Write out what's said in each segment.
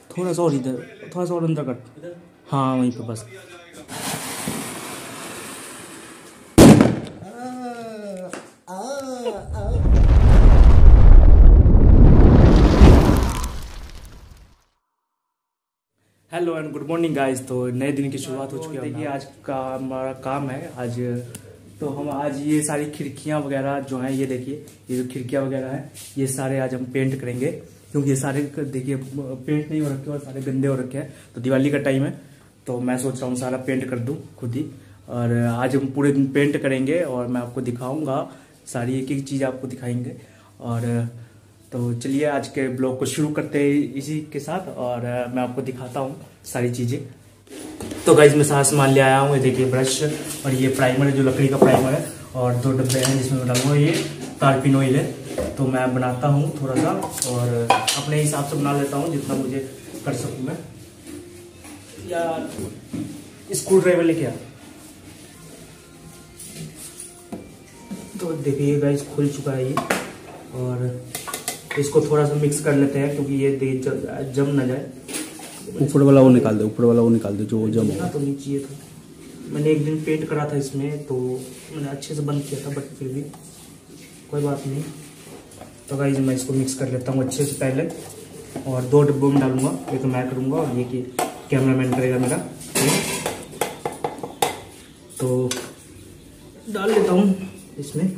थोड़ा सा और इधर, थोड़ा सा और अंदर कर। हाँ वहीं पे बस। Hello and good morning guys. तो नए दिन की शुरुआत हो चुकी है। देखिए आज का हमारा काम है आज, तो हम आज ये सारी खिड़कियां वगैरह जो हैं, ये देखिए ये जो खिड़कियां वगैरह हैं, ये सारे आज हम पेंट करेंगे। क्योंकि ये सारे देखिए पेंट नहीं हो रखे और सारे गंदे हो रखे हैं। तो दिवाली का टाइम है, तो मैं सोच रहा हूँ सारा पेंट कर दूँ खुद ही। और आज हम पूरे दिन पेंट करेंगे और मैं आपको दिखाऊँगा, सारी एक एक चीज़ आपको दिखाएंगे। और तो चलिए आज के ब्लॉग को शुरू करते हैं इसी के साथ, और मैं आपको दिखाता हूँ सारी चीज़ें। तो गाइज मैं सारा सामान ले आया हूँ। ये देखिए ब्रश और ये प्राइमर है, जो लकड़ी का प्राइमर है, और 2 डब्बे हैं जिसमें डालूंगा ये तारपीन ऑयल है। तो मैं बनाता हूँ थोड़ा सा और अपने हिसाब से बना लेता हूँ जितना मुझे कर सकूँ मैं। या स्क्रू ड्राइवर लेके आ। तो देखिए गाइज खुल चुका है ये, और इसको थोड़ा सा मिक्स कर लेते हैं क्योंकि ये जम ना जाए। ऊपर वाला वो निकाल दे, ऊपर वाला वो निकाल दे जो जम ना, तो नीचे था। मैंने एक दिन पेंट करा था इसमें, तो मैंने अच्छे से बंद किया था, बट फिर भी कोई बात नहीं। तो गाइस मैं इसको मिक्स कर लेता हूँ अच्छे से पहले, और 2 डिब्बों में डालूंगा। एक मैं करूँगा और ये कि कैमरामैन करेगा मेरा। तो डाल लेता हूँ इसमें,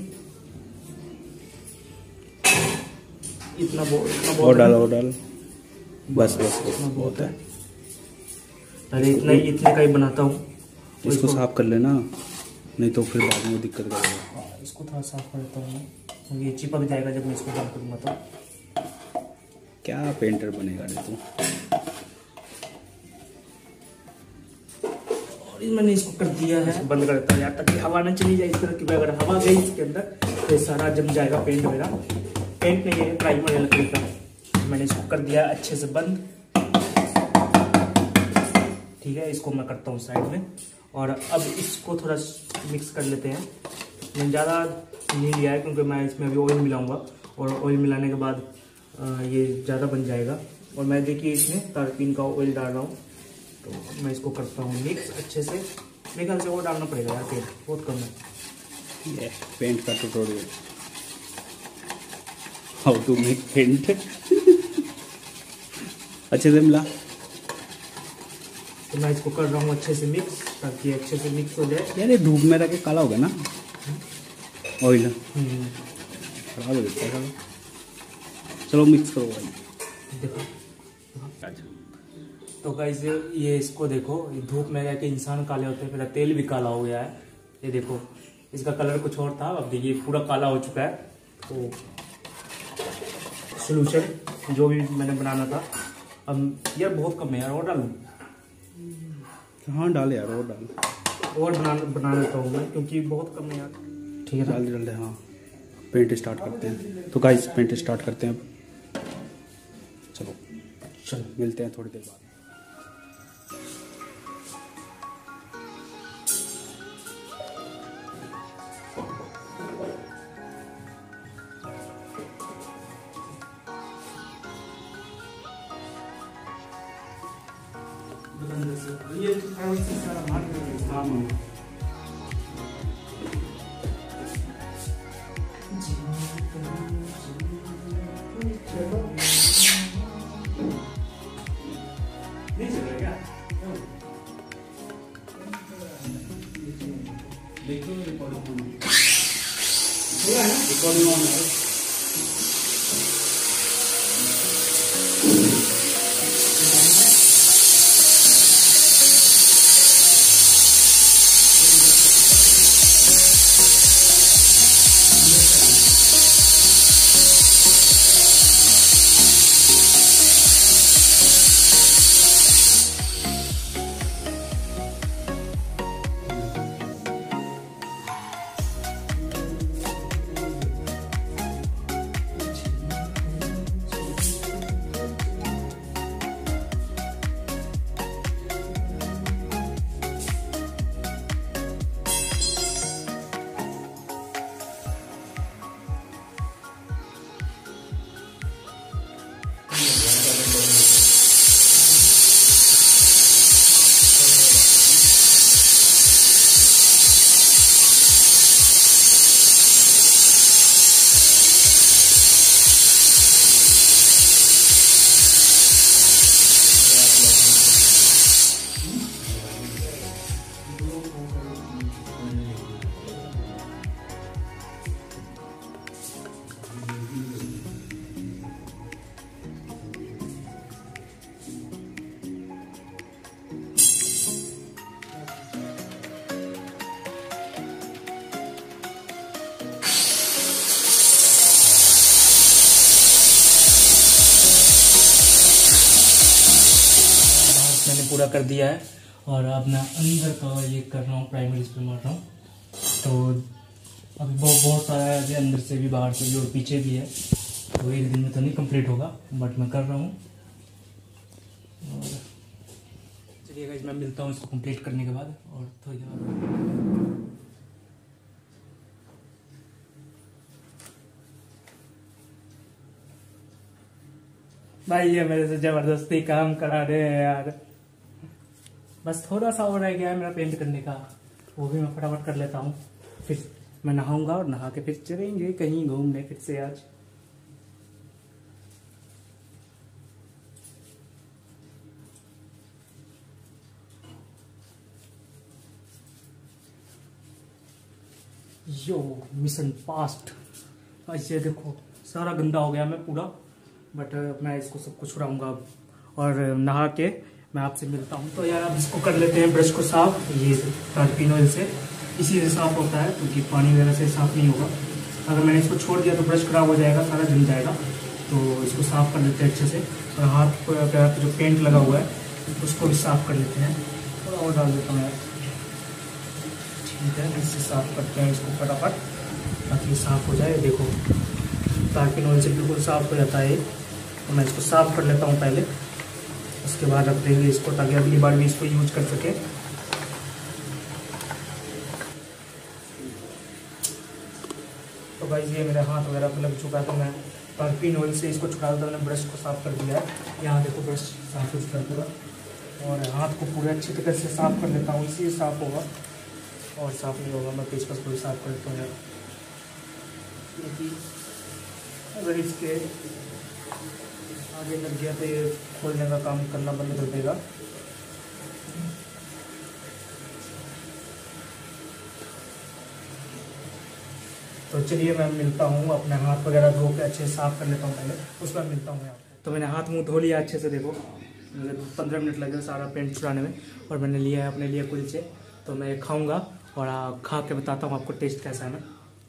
इतना बहुत और डाल बस बहुत है। अरे इतने का ही बनाता हूँ। इसको साफ कर लेना, नहीं तो फिर बाद में दिक्कत करेगा। इसको थोड़ा साफ कर देता हूँ क्योंकि ये चिपक जाएगा जब मैं इसको बंद करूँगा। तो क्या पेंटर बनेगा रे तू। और मैंने इसको कर दिया है, बंद कर देता हूँ यार, ताकि हवा ना चली जाए इस तरह। क्योंकि अगर हवा गई इसके अंदर तो सारा जम जाएगा पेंट मेरा। पेंट नहीं है, प्राइमर है लकड़ी का। मैंने इसको कर दिया अच्छे से बंद। ठीक है, इसको मैं करता हूँ साइड में। और अब इसको थोड़ा मिक्स कर लेते हैं। मैंने ज़्यादा नहीं लिया है क्योंकि मैं इसमें अभी ऑयल मिलाऊंगा, और ऑयल मिलाने के बाद ये ज़्यादा बन जाएगा। और मैं देखिए इसमें तारपीन का ऑयल डाल रहा हूँ। तो मैं इसको करता हूँ मिक्स अच्छे से। मेरे ख्याल से और डालना पड़ेगा यार, तेल बहुत कम है। ये पेंट का tutorial, how to make paint. अच्छे से मिला। तो मैं इसको कर रहा हूँ अच्छे से मिक्स, ताकि अच्छे से मिक्स हो जाए। यार ये धूप में रख के काला हो गया ना ऑयल, खराब हो जाता है। चलो मिक्स करो भाई। देखो तो गाइस ये इसको देखो, ये धूप में रह के इंसान काले होते हैं। मेरा तेल भी काला हो गया है, ये देखो। इसका कलर कुछ और था, अब देखिए पूरा काला हो चुका है। तो सोल्यूशन जो भी मैंने बनाना था, अब यार बहुत कम है यार, और डालूं? हाँ डाल यार, और डाल। और बना लेता हूँ मैं, क्योंकि बहुत कम है यार। ठीक है, डाल दे। हाँ पेंट स्टार्ट करते हैं। तो गाइस पेंट स्टार्ट करते हैं अब। चलो मिलते हैं थोड़ी देर बाद। ये सारा मार रिकॉर्डिंग पूरा कर दिया है और अब मैं अंदर का ये कर रहा हूँ, प्राइमर इस पर मार रहा हूँ। तो अभी बहुत सारा है, अभी अंदर से भी बाहर से भी और पीछे भी है, तो एक दिन में तो नहीं कंप्लीट होगा, बट मैं कर रहा हूँ। और चलिए गाइस, मैं मिलता हूँ इसको कंप्लीट करने के बाद। और थोड़ी देर बाद भाई ये मेरे से जबरदस्ती काम करा रहे हैं यार। बस थोड़ा सा और रह गया है मेरा पेंट करने का, वो भी मैं फटाफट कर लेता हूँ, फिर मैं नहाऊंगा और नहा के फिर चलेंगे कहीं घूमने फिर से आज। Yo mission passed. ऐसे देखो सारा गंदा हो गया मैं पूरा, बट मैं इसको सब कुछ छुड़ाऊंगा अब और नहा के मैं आपसे मिलता हूँ। तो यार अब इसको कर लेते हैं ब्रश को साफ, ये टर्पिन ऑयल से, इसी से साफ होता है क्योंकि पानी वगैरह से साफ नहीं होगा। अगर मैंने इसको छोड़ दिया तो ब्रश खराब हो जाएगा, सारा जम जाएगा। तो इसको साफ कर लेते हैं अच्छे से, और हाथ पर जो पेंट लगा हुआ है उसको भी साफ कर लेते हैं। थोड़ा और डाल देता हूँ यार, ठीक है। इससे साफ करते हैं इसको फटाफट ताकि साफ हो जाए। देखो टर्पिन ऑयल से बिल्कुल साफ हो जाता है। तो मैं इसको साफ कर लेता हूँ पहले, उसके बाद रख देंगे इसको ताकि अगली बार भी इसको यूज कर सके। तो गाइस ये मेरे हाथ वगैरह पे लग चुका है, तो मैं टर्पिन ऑयल से इसको छुड़ा देता हूँ। मैंने ब्रश को साफ कर दिया है, यहाँ देखो ब्रश साफ यूज कर पूरा, और हाथ को पूरे अच्छी तरह से साफ कर लेता हूँ, इससे साफ होगा और साफ नहीं होगा। मैं पेचकस को भी साफ कर लेता हूँ यार, क्योंकि अगर इसके आगे लग गया तो ये खोलने का काम करना बंद कर देगा। तो चलिए मैं मिलता हूँ, अपने हाथ वगैरह धो के अच्छे से साफ कर लेता हूँ पहले, उसके बाद मिलता हूँ आपको। तो मैंने हाथ मुंह धो लिया अच्छे से, देखो मुझे 15 मिनट लगे सारा पेंट छुड़ाने में, और मैंने लिया है अपने लिए कुलचे। तो मैं खाऊंगा और खा के बताता हूँ आपको टेस्ट कैसा है ना।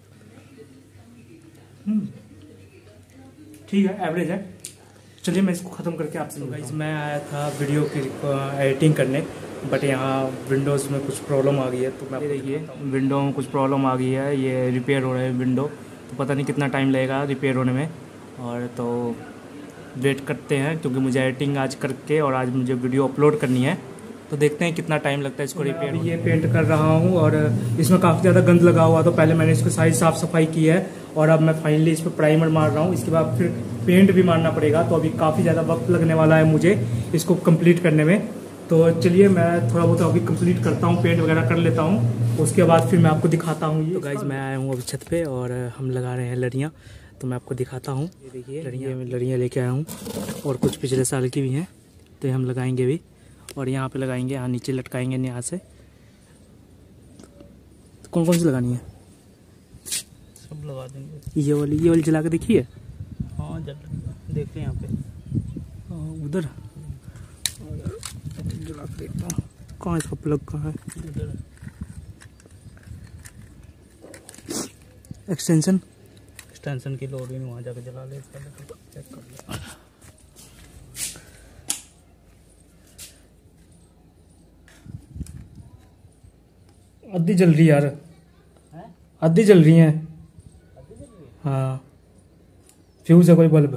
ठीक है, एवरेज है। चलिए मैं इसको ख़त्म करके आपसे मिलता हूँ। मैं आया था वीडियो की एडिटिंग करने, बट यहाँ विंडोज़ में कुछ प्रॉब्लम आ गई है। तो मैं देखिए विंडो में कुछ प्रॉब्लम आ गई है, ये रिपेयर हो रहा है विंडो, तो पता नहीं कितना टाइम लगेगा रिपेयर होने में। और तो वेट करते हैं क्योंकि मुझे एडिटिंग आज करके और आज मुझे वीडियो अपलोड करनी है, तो देखते हैं कितना टाइम लगता है इसको रिपेयर। ये पेंट कर रहा हूँ और इसमें काफ़ी ज़्यादा गंद लगा हुआ, तो पहले मैंने इसको सारी साफ़ सफाई की है और अब मैं फाइनली इस पर प्राइमर मार रहा हूँ। इसके बाद फिर पेंट भी मारना पड़ेगा, तो अभी काफ़ी ज़्यादा वक्त लगने वाला है मुझे इसको कंप्लीट करने में। तो चलिए मैं थोड़ा बहुत अभी कंप्लीट करता हूँ, पेंट वगैरह कर लेता हूँ, उसके बाद फिर मैं आपको दिखाता हूँ। तो गाइज मैं आया हूँ अभी छत पे और हम लगा रहे हैं लड़ियाँ, तो मैं आपको दिखाता हूँ। ये देखिए लड़ियाँ लेके आया हूँ और कुछ पिछले साल की भी हैं, तो हम लगाएंगे भी और यहाँ पे लगाएंगे, यहाँ नीचे लटकाएंगे यहाँ से। तो कौन कौन सी लगानी है? सब लगा देंगे। ये वाली जला के देखिए। हाँ देखते हैं यहाँ पे, उधर जला के देखता हूँ कहाँ इसका प्लग कहाँ है। एक्सटेंशन की लोड भी नहीं, वहाँ जाके जला ले, चेक कर ले। आधी जल रही यार, आधी जल रही है। हाँ फ्यूज है कोई बल्ब।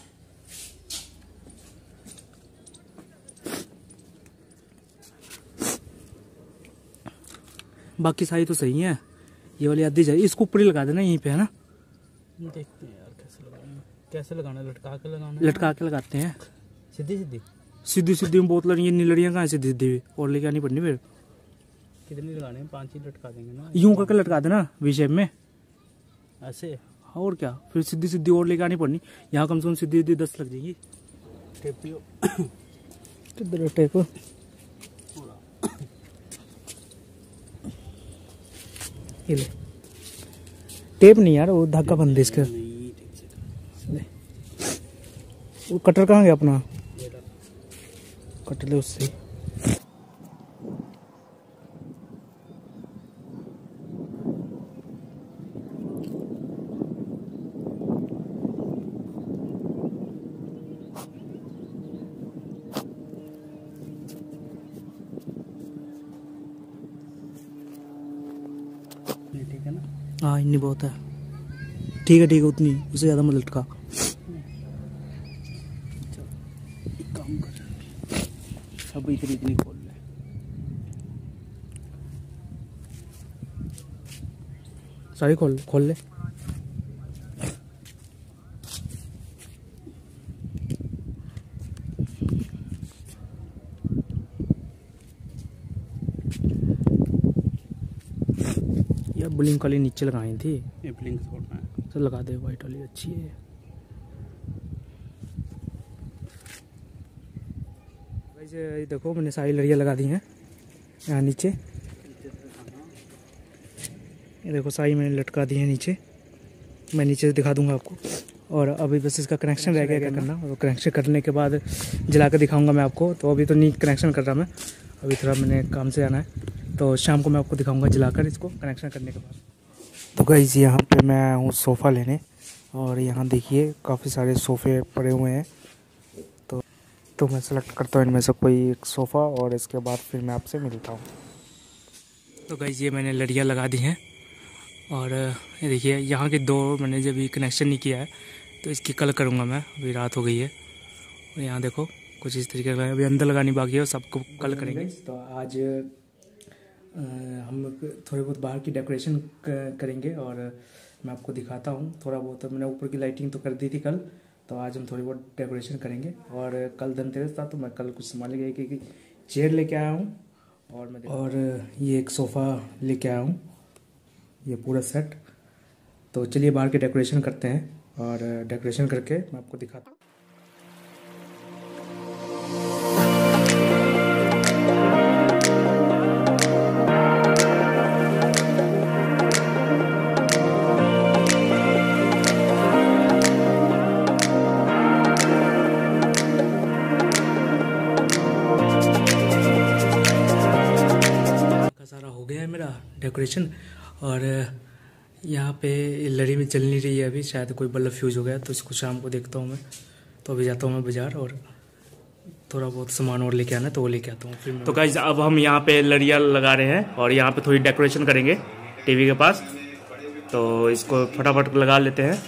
बाकी सारी तो सही है, ये वाली आधी जल, इसको ऊपर ही लगा देना यहीं पे, है ना। देखते हैं यार कैसे लगाना, लटका के लगाना, लटका के लगाते हैं। सीधी में बहुत लड़ियाँ, नहीं लड़ियाँ कहाँ सीधी सीधी और लेके आनी पड़नी फिर। कितनी लगाने हैं? 5 ही लटका देंगे ना, यूं करके लटका देना वी शेप में ऐसे। और क्या, फिर सीधी सीधी और लेके आनी पड़नी। यहाँ कम से कम सीधी सीधी 10 लग जाएगी। किधर टेप? टेप नहीं यार, वो धागा बंद है इसका। वो कटर कहाँ गया अपना? कट ले उससे। हाँ इतनी बहुत है, ठीक है ठीक है, उतनी, उससे ज़्यादा मत लटका। काम कर सब इतनी इतनी खोल ले। सारी खोल खोल ले। यार ब्लिंक वाली नीचे लगाई थी, ये ब्लिंक छोड़ना है तो लगा दे, वाइट वाली अच्छी है। वैसे ये देखो मैंने सारी लड़ियाँ लगा दी हैं यहाँ नीचे, ये देखो सारी मैंने लटका दी है नीचे, मैं नीचे से दिखा दूंगा आपको। और अभी बस इसका कनेक्शन रह गया क्या करना, और कनेक्शन करने के बाद जला कर दिखाऊंगा मैं आपको। तो अभी तो नहीं कनेक्शन कर रहा मैं, अभी थोड़ा मैंने काम से आना है, तो शाम को मैं आपको दिखाऊंगा जलाकर इसको कनेक्शन करने के बाद। तो गाइस यहाँ पे मैं आया हूँ सोफ़ा लेने, और यहाँ देखिए काफ़ी सारे सोफ़े पड़े हुए हैं। तो मैं सेलेक्ट करता हूँ इनमें से कोई एक सोफ़ा, और इसके बाद फिर मैं आपसे मिलता हूँ। तो गाइस ये मैंने लड़ियाँ लगा दी हैं, और ये देखिए यहाँ के दो मैंने जब भी कनेक्शन नहीं किया है, तो इसकी कल करूँगा मैं। अभी रात हो गई है, और यहाँ देखो कुछ इस तरीके का अभी अंदर लगानी बाकी है, और सबको कल करेंगे। तो आज हम थोड़े बहुत बाहर की डेकोरेशन करेंगे, और मैं आपको दिखाता हूँ थोड़ा बहुत। मैंने ऊपर की लाइटिंग तो कर दी थी कल, तो आज हम थोड़ी बहुत डेकोरेशन करेंगे। और कल धनतेरस था, तो मैं कल कुछ सामान लेके कि चेयर लेके आया हूँ, और ये एक सोफ़ा लेके आया हूँ, ये पूरा सेट। तो चलिए बाहर के डेकोरेशन करते हैं, और डेकोरेशन करके मैं आपको दिखाता हूँ। सारा हो गया है मेरा डेकोरेशन, और यहाँ पे लड़ी में चल नहीं रही है अभी, शायद कोई बल्ब फ्यूज हो गया, तो इसको शाम को देखता हूँ मैं। तो अभी जाता हूँ मैं बाज़ार, और थोड़ा बहुत सामान और लेके आना है, तो वो लेके आता हूँ फिर। तो गाइस अब हम यहाँ पे लड़ियाँ लगा रहे हैं, और यहाँ पे थोड़ी डेकोरेशन करेंगे टीवी के पास, तो इसको फटाफट लगा लेते हैं,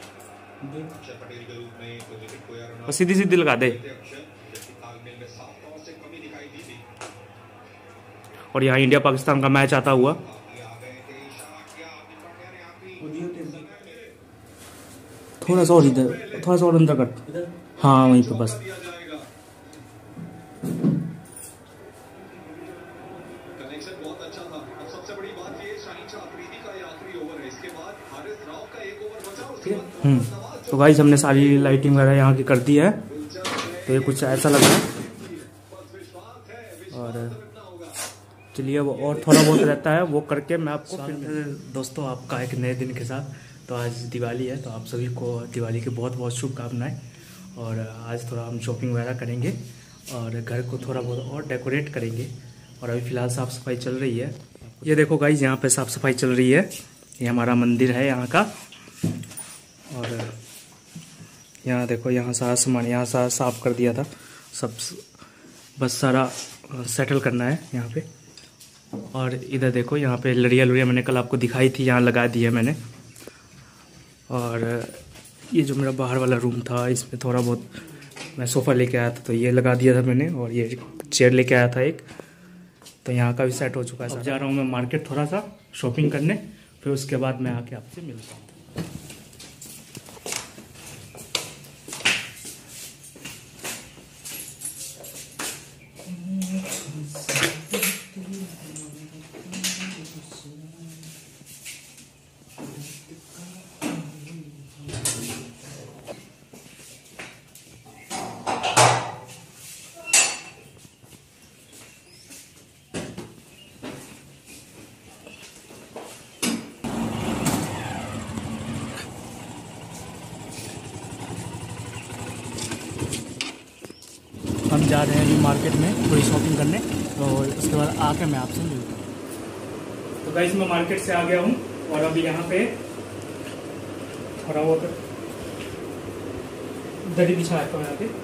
और सीधी सीधी लगा दे। और यहाँ इंडिया पाकिस्तान का मैच आता हुआ, थोड़ा सा और इधर, थोड़ा सा और अंदर कर, हाँ वहीं पे बस। तो गाइस हमने सारी लाइटिंग वगैरह यहाँ की कर दी है, तो ये कुछ ऐसा लग रहा है। और चलिए अब और थोड़ा बहुत रहता है, वो करके मैं आपको फिर। दोस्तों आपका एक नए दिन के साथ, तो आज दिवाली है, तो आप सभी को दिवाली की बहुत बहुत शुभकामनाएं। और आज थोड़ा हम शॉपिंग वगैरह करेंगे, और घर को थोड़ा बहुत और डेकोरेट करेंगे। और अभी फ़िलहाल साफ़ सफाई चल रही है, ये देखो गाइस यहाँ पे साफ़ सफाई चल रही है। ये हमारा मंदिर है यहाँ का, और यहाँ देखो यहाँ सारा सामान यहाँ सारा साफ़ कर दिया था सब, बस सारा सेटल करना है यहाँ पे। और इधर देखो यहाँ पे लड़ियाँ मैंने कल आपको दिखाई थी, यहाँ लगा दी है मैंने। और ये जो मेरा बाहर वाला रूम था, इसमें थोड़ा बहुत मैं सोफ़ा लेके आया था, तो ये लगा दिया था मैंने, और ये चेयर लेके आया था एक, तो यहाँ का भी सेट हो चुका है। अब जा रहा हूँ मैं मार्केट थोड़ा सा शॉपिंग करने, फिर उसके बाद मैं आके आपसे मिलता हूँ। हम जा रहे हैं अभी मार्केट में थोड़ी शॉपिंग करने, तो उसके बाद आके मैं आपसे मिलता हूँ। तो गाइस मैं मार्केट से आ गया हूँ, और अभी यहाँ पे थोड़ा बहुत दरी बिछाया था यहाँ पे।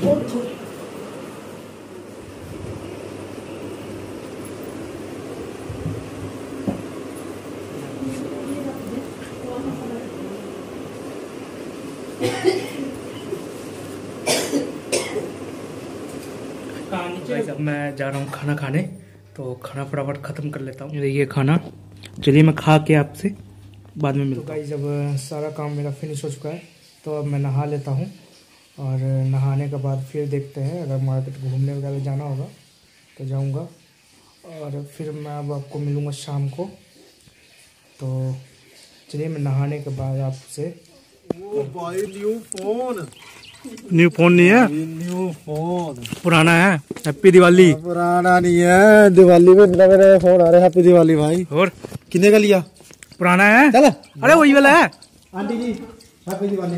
अब मैं जा रहा हूँ खाना खाने, तो खाना फटाफट ख़त्म कर लेता हूँ। देखिए खाना, चलिए मैं खा के आपसे बाद में मिलता हूँ। तो गाइस अब सारा काम मेरा फिनिश हो चुका है, तो अब मैं नहा लेता हूँ और नहाने के बाद फिर देखते हैं, अगर मार्केट घूमने वगैरह जाना होगा तो जाऊँगा और फिर मैं अब आपको मिलूँगा शाम को। तो चलिए मैं नहाने के बाद आपसे। न्यू फोन नहीं है, न्यू फोन पुराना है। हैप्पी दिवाली। पुराना नहीं है, दिवाली में मेरे फोन आ रहा है। हैप्पी दिवाली भाई। और कितने का लिया? पुराना है। चल अरे वही वाला है। Aunty ji happy Diwali.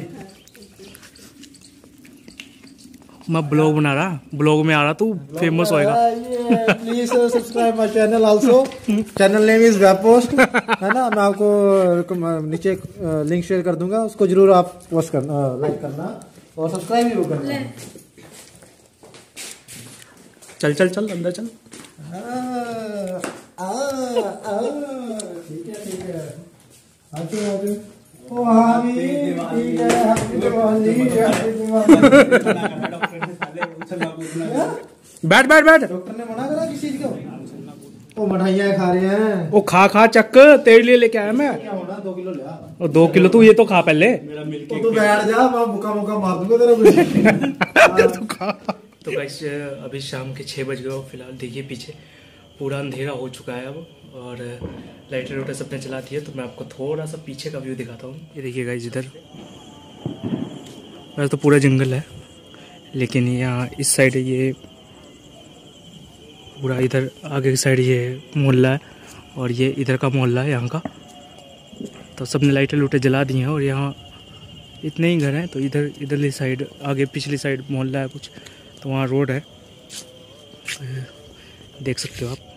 मैं ब्लॉग बना रहा, ब्लॉग में आ रहा, तू फेमस होएगा। Please subscribe my channel also. Channel name is web post, है ना। मैं आपको नीचे लिंक शेयर कर दूंगा, उसको जरूर आप पोस्ट करना, लाइक करना और सब्सक्राइब भी करना। चल चल चल अंदर चल। ठीक है ठीक है। आते आते ओ हाँ भी ठीक है। हैप्पी दिवाली। बैठ बैठ बैठ। डॉक्टर ने मना करा किसी चीज को? वो मिठाइयाँ खा रहे हैं। वो खा खा चक, तेरे लिए लेके आया मैं। क्या होना, 2 किलो लिया। और 2 किलो तू ये तो खा पहले। तो तू बैठ जा, मैं मुक्का मुक्का मार दूंगा तेरा। तू खा। तो गाइस अभी शाम के 6 बज गए और फिलहाल देखिए पीछे पूरा अंधेरा हो चुका है अब, और लाइटर वाइटर सबने चला दिया। तो मैं आपको थोड़ा सा पीछे का व्यू दिखाता हूँ। ये देखिए गाइस, इधर वैसे तो पूरा जंगल है, लेकिन यहाँ इस साइड ये पूरा, इधर आगे की साइड ये मोहल्ला है और ये इधर का मोहल्ला है यहाँ का। तो सबने लाइटें लूटे जला दी हैं और यहाँ इतने ही घर हैं। तो इधरली साइड आगे पिछली साइड मोहल्ला है कुछ, तो वहाँ रोड है, देख सकते हो आप।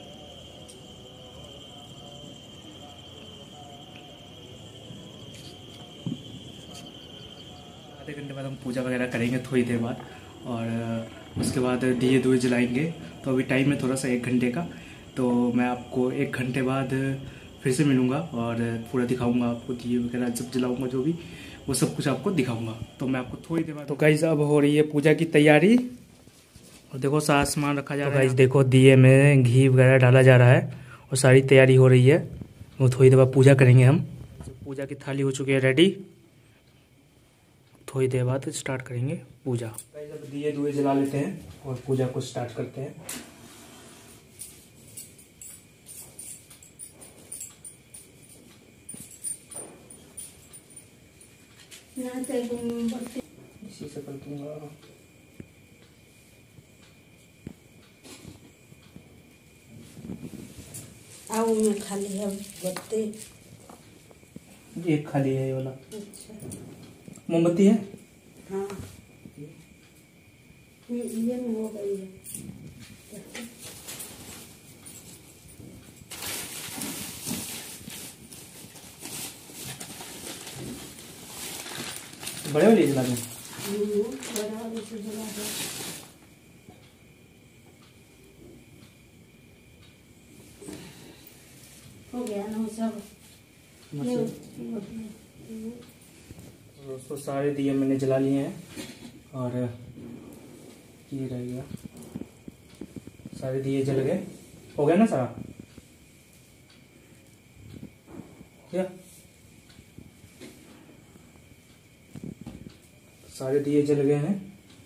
आधे घंटे बाद हम पूजा वगैरह करेंगे थोड़ी देर बाद, और उसके बाद दिए दुए जलाएंगे। तो अभी टाइम है थोड़ा सा 1 घंटे का, तो मैं आपको 1 घंटे बाद फिर से मिलूँगा और पूरा दिखाऊंगा आपको, दिए वगैरह जब जलाऊंगा जो भी, वो सब कुछ आपको दिखाऊंगा। तो मैं आपको थोड़ी देर बाद। तो गाइस अब हो रही है पूजा की तैयारी, और देखो सारा सामान रखा जा रहा है। गाइस देखो दिए में घी वगैरह डाला जा रहा है और सारी तैयारी हो रही है। वो थोड़ी देर बाद पूजा करेंगे हम। पूजा की थाली हो चुकी है रेडी, थोड़ी देर बाद स्टार्ट करेंगे पूजा। गाइस अब दिए दुए जला लेते हैं और पूजा को स्टार्ट करते हैं। इसी से कर दूंगा। आओ में खाली है बत्ती, एक खाली है ये वाला। अच्छा मोमबत्ती है। हाँ ये में हो गई है। बड़े वाले जला दें। बड़ा वाले से जला दो। हो गया ना सब। दोस्तों सारे दिए मैंने जला लिए हैं और ये रह गया, सारे दिए जल गए। हो गया ना सारा क्या? सारे दिए जल गए हैं।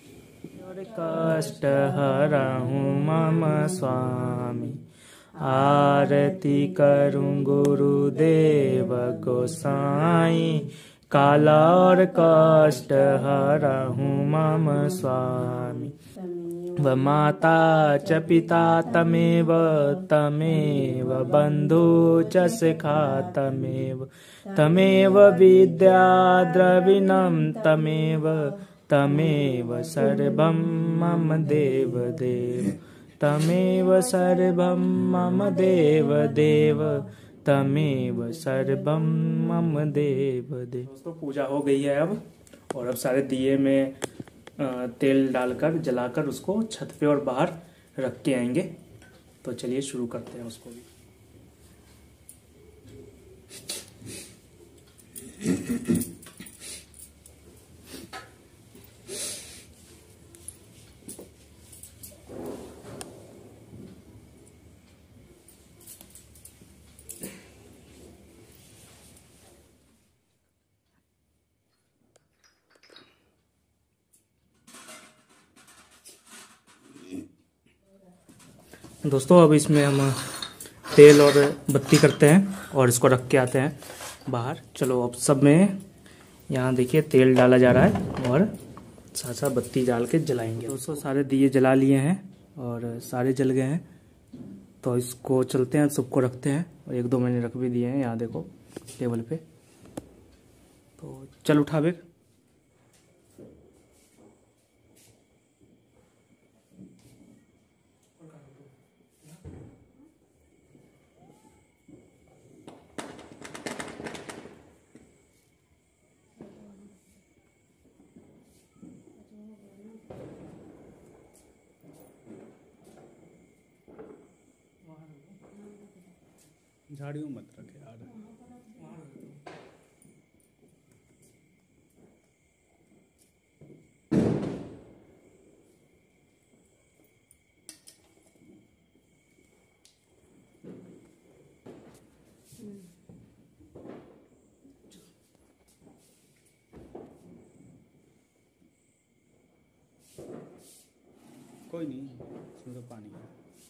कष्ट हरहूँ मम स्वामी, आरती करूं गुरुदेव गोसाई, काला और कष्ट हरहूँ मम स्वामी। व माता च पिता तमेव, तमेव बंधु च सखा तमेव, तमेव विद्या द्रविणं तमेव, तमेव सर्वं मम देव देव, तमेव सर्वं मम देव देव, तमेव सर्वं मम देव देव। दोस्तों पूजा हो गई है अब, और अब सारे दिए में तेल डालकर जलाकर उसको छत पे और बाहर रख के आएंगे। तो चलिए शुरू करते हैं उसको भी। दोस्तों अब इसमें हम तेल और बत्ती करते हैं और इसको रख के आते हैं बाहर। चलो अब सब में यहाँ देखिए तेल डाला जा रहा है और साथ साथ बत्ती डाल के जलाएंगे। दोस्तों सारे दिए जला लिए हैं और सारे जल गए हैं। तो इसको चलते हैं, सबको रखते हैं और 1-2 मैंने रख भी दिए हैं यहाँ देखो टेबल पे। तो चल उठा बेग। झाड़ियों मत रखे यार। कोई नहीं, इसमें तो पानी है।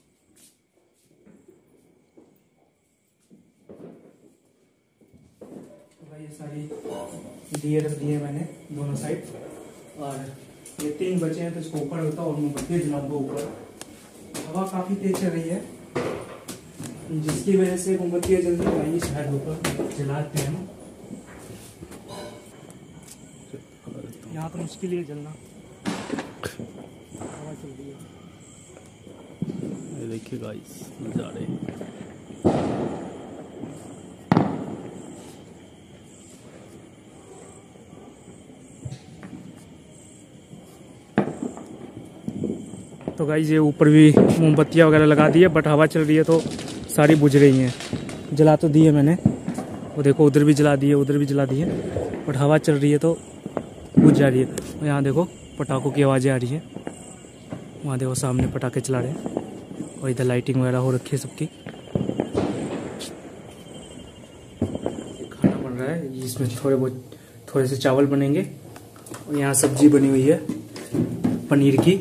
ये सारी दिए रख दिए मैंने दोनों साइड और ये 3 बचे हैं तो इसको ऊपर होता है और मोमबत्ती जलाऊंगा ऊपर। हवा काफी तेज चल रही है जिसकी वजह से मोमबत्तियाँ जल्दी आएंगी, शायद ऊपर जलाते हैं। यहाँ तो मुश्किल है जलना, हवा चल रही है। ये देखिए गाइस नज़ारे। तो गाइस ये ऊपर भी मोमबत्तियाँ वगैरह लगा दी है बट हवा चल रही है तो सारी बुझ रही हैं। जला तो दी है मैंने, वो देखो उधर भी जला दी है, उधर भी जला दी है बट हवा चल रही है तो बुझ जा रही है। और यहाँ देखो पटाखों की आवाज़ें आ रही हैं, वहाँ देखो सामने पटाखे चला रहे हैं और इधर लाइटिंग वगैरह हो रखी है सबकी। खाना बन रहा है, इसमें थोड़े से चावल बनेंगे और यहाँ सब्जी बनी हुई है पनीर की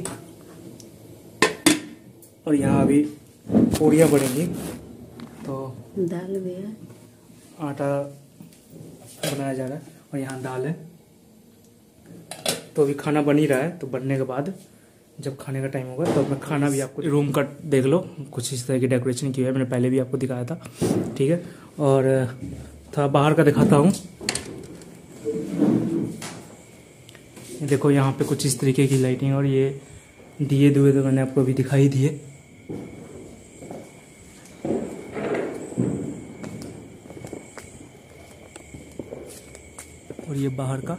और यहाँ अभी पूड़ियाँ बनेंगी। तो दाल भी है, आटा बनाया जा रहा है और यहाँ दाल है। तो अभी खाना बन ही रहा है, तो बनने के बाद जब खाने का टाइम होगा तो मैं खाना भी आपको रूम का देख लो, कुछ इस तरह की डेकोरेशन की है, मैंने पहले भी आपको दिखाया था, ठीक है। और थोड़ा बाहर का दिखाता हूँ। देखो यहाँ पे कुछ इस तरीके की लाइटिंग और ये दिए दुए तो मैंने आपको अभी दिखाई दिए। और ये बाहर का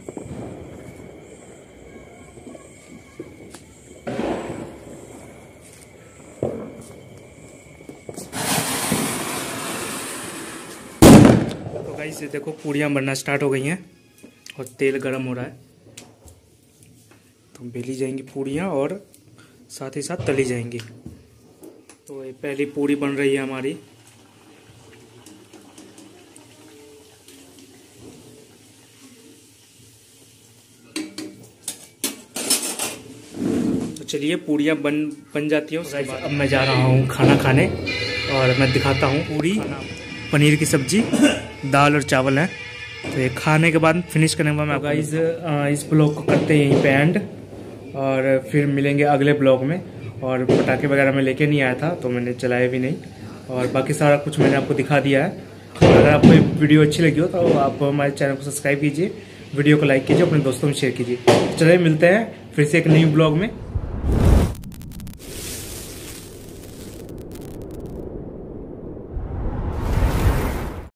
तो गाइस ये देखो पूड़ियाँ बनना स्टार्ट हो गई हैं और तेल गरम हो रहा है। तो बेली जाएंगी पूड़ियाँ और साथ ही साथ तली जाएंगी। तो ये पहली पूड़ी बन रही है हमारी। तो चलिए पूड़ियाँ बन जाती है। उसके बाद अब मैं जा रहा हूँ खाना खाने और मैं दिखाता हूँ पूड़ी, पनीर की सब्जी, दाल और चावल है। तो ये खाने के बाद फिनिश करने के बाद मैं गाइस इस ब्लॉग को करते हैं यहीं पे एंड और फिर मिलेंगे अगले ब्लॉग में। और पटाखे वगैरह मैं लेके नहीं आया था तो मैंने चलाया भी नहीं और बाकी सारा कुछ मैंने आपको दिखा दिया है। अगर आपको वीडियो अच्छी लगी हो तो आप हमारे चैनल को सब्सक्राइब कीजिए, वीडियो को लाइक कीजिए, अपने दोस्तों में शेयर कीजिए। चलिए मिलते हैं फिर से एक न्यू ब्लॉग में।